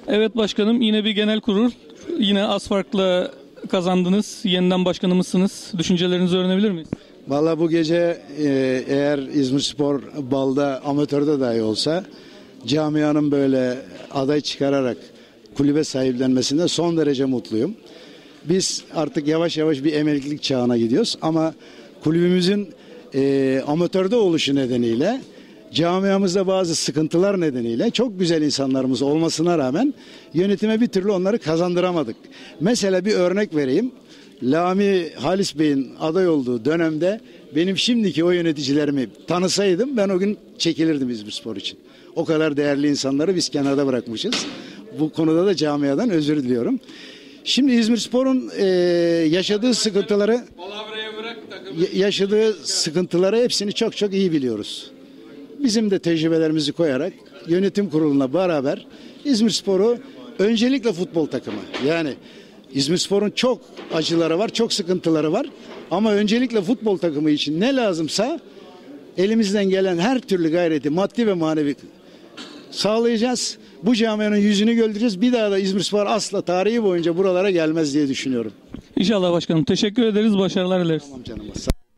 Evet başkanım, yine bir genel kurul. Yine az farkla kazandınız. Yeniden başkanımızsınız. Düşüncelerinizi öğrenebilir miyiz? Vallahi bu gece eğer İzmirspor balda amatörde dahi olsa camianın böyle aday çıkararak kulübe sahiplenmesinde son derece mutluyum. Biz artık yavaş yavaş bir emeklilik çağına gidiyoruz ama kulübümüzün amatörde oluşu nedeniyle camiamızda bazı sıkıntılar nedeniyle çok güzel insanlarımız olmasına rağmen yönetime bir türlü onları kazandıramadık. Mesela bir örnek vereyim. Lami Halis Bey'in aday olduğu dönemde benim şimdiki o yöneticilerimi tanısaydım ben o gün çekilirdim İzmirspor için. O kadar değerli insanları biz kenarda bırakmışız. Bu konuda da camiadan özür diliyorum. Şimdi İzmirspor'un yaşadığı sıkıntıları hepsini çok çok iyi biliyoruz. Bizim de tecrübelerimizi koyarak yönetim kuruluna beraber İzmirspor'u öncelikle futbol takımı, yani İzmirspor'un çok acıları var, çok sıkıntıları var ama öncelikle futbol takımı için ne lazımsa elimizden gelen her türlü gayreti maddi ve manevi sağlayacağız. Bu camianın yüzünü güldüreceğiz. Bir daha da İzmirspor asla tarihi boyunca buralara gelmez diye düşünüyorum. İnşallah başkanım. Teşekkür ederiz. Başarılar dileriz. Tamam canım.